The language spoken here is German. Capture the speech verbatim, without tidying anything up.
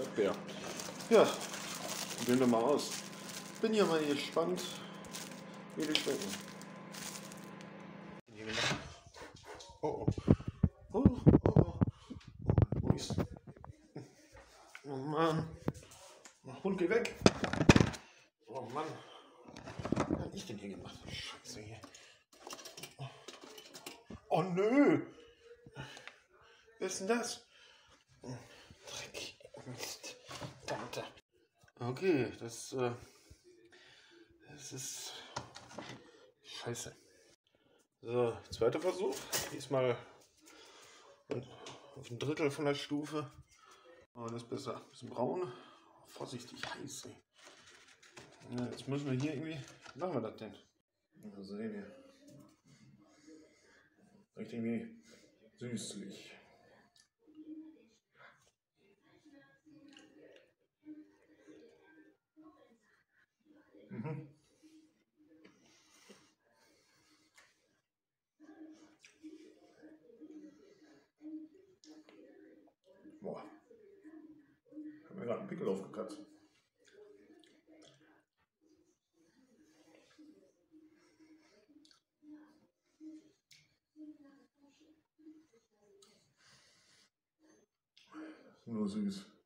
Erdbeer. Ja, probieren wir mal aus. Bin ja mal gespannt, wie die schmecken. Oh, oh. Oh, oh, oh. Wo ist? Oh Mann. Hund, geh weg. Oh Mann. Was hab ich denn hier gemacht? Scheiße hier. Oh nö. Was ist denn das? Dreck. Mist. Tante. Okay, das, äh, das ist scheiße. So, zweiter Versuch. Diesmal auf ein Drittel von der Stufe. Oh, das ist besser. Ein bisschen braun. Vorsichtig heiß. Ey. Ja, jetzt müssen wir hier irgendwie. Wie machen wir das denn? Ja, sehen wir. Riecht irgendwie süßlich. Mhm. Boah. Ich habe mir gerade einen Pickel aufgekratzt. Nur süß.